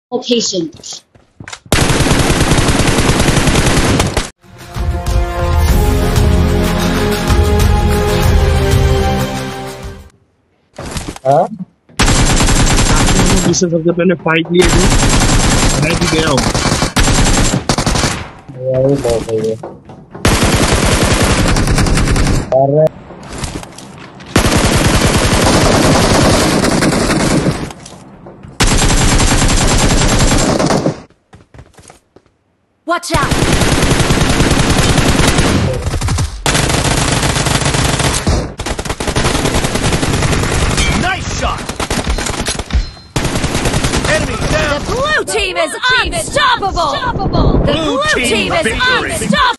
Location. हाँ? जिससे सबसे पहले फाइट लिए थे मैं भी गया हूँ। यही बहुत सही है। और Watch out! Nice shot! Enemy down! The blue team is unstoppable! The blue team is unstoppable!